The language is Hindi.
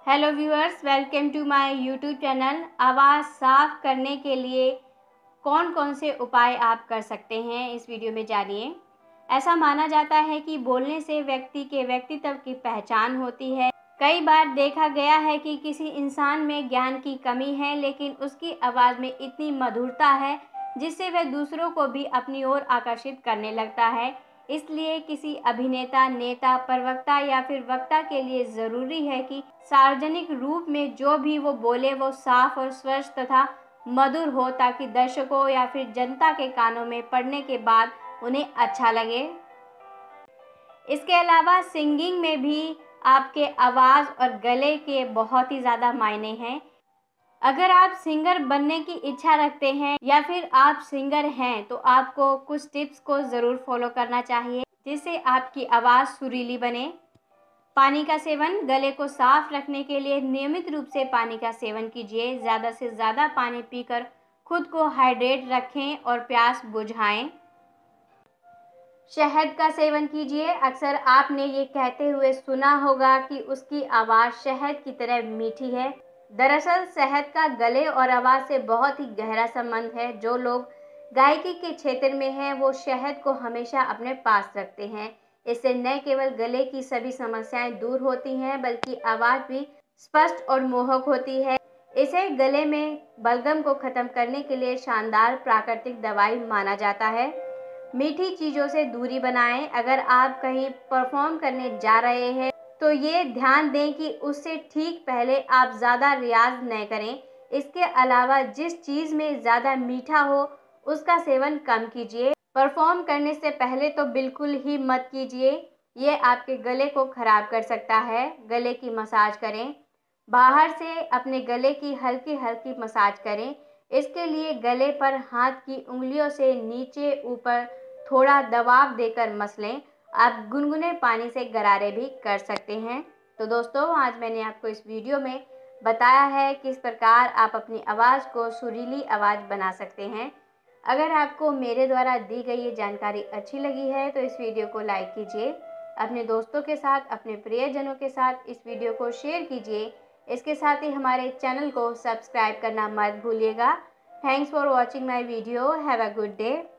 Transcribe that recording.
Hello viewers, welcome to my YouTube channel. आवाज़ साफ करने के लिए कौन कौन से उपाय आप कर सकते हैं, इस वीडियो में जानिए। ऐसा माना जाता है कि बोलने से व्यक्ति के व्यक्तित्व की पहचान होती है। कई बार देखा गया है कि किसी इंसान में ज्ञान की कमी है, लेकिन उसकी आवाज़ में इतनी मधुरता है जिससे वह दूसरों को भी अपनी ओर आकर्षित करने लगता है। इसलिए किसी अभिनेता, नेता, प्रवक्ता या फिर वक्ता के लिए ज़रूरी है कि सार्वजनिक रूप में जो भी वो बोले वो साफ और स्पष्ट तथा मधुर हो, ताकि दर्शकों या फिर जनता के कानों में पड़ने के बाद उन्हें अच्छा लगे। इसके अलावा सिंगिंग में भी आपके आवाज़ और गले के बहुत ही ज़्यादा मायने हैं। अगर आप सिंगर बनने की इच्छा रखते हैं या फिर आप सिंगर हैं, तो आपको कुछ टिप्स को ज़रूर फॉलो करना चाहिए जिससे आपकी आवाज़ सुरीली बने। पानी का सेवन, गले को साफ रखने के लिए नियमित रूप से पानी का सेवन कीजिए। ज़्यादा से ज़्यादा पानी पीकर खुद को हाइड्रेट रखें और प्यास बुझाएं। शहद का सेवन कीजिए। अक्सर आपने ये कहते हुए सुना होगा कि उसकी आवाज़ शहद की तरह मीठी है। दरअसल शहद का गले और आवाज़ से बहुत ही गहरा संबंध है। जो लोग गायकी के क्षेत्र में हैं, वो शहद को हमेशा अपने पास रखते हैं। इससे न केवल गले की सभी समस्याएं दूर होती हैं, बल्कि आवाज़ भी स्पष्ट और मोहक होती है। इसे गले में बलगम को ख़त्म करने के लिए शानदार प्राकृतिक दवाई माना जाता है। मीठी चीज़ों से दूरी बनाएं। अगर आप कहीं परफॉर्म करने जा रहे हैं तो ये ध्यान दें कि उससे ठीक पहले आप ज़्यादा रियाज न करें। इसके अलावा जिस चीज़ में ज़्यादा मीठा हो उसका सेवन कम कीजिए। परफॉर्म करने से पहले तो बिल्कुल ही मत कीजिए, ये आपके गले को ख़राब कर सकता है। गले की मसाज करें। बाहर से अपने गले की हल्की हल्की मसाज करें। इसके लिए गले पर हाथ की उंगलियों से नीचे ऊपर थोड़ा दबाव देकर मसलें। आप गुनगुने पानी से गरारे भी कर सकते हैं। तो दोस्तों, आज मैंने आपको इस वीडियो में बताया है किस प्रकार आप अपनी आवाज़ को सुरीली आवाज़ बना सकते हैं। अगर आपको मेरे द्वारा दी गई ये जानकारी अच्छी लगी है तो इस वीडियो को लाइक कीजिए। अपने दोस्तों के साथ, अपने प्रियजनों के साथ इस वीडियो को शेयर कीजिए। इसके साथ ही हमारे चैनल को सब्सक्राइब करना मत भूलिएगा। Thanks for watching my video. Have a good day.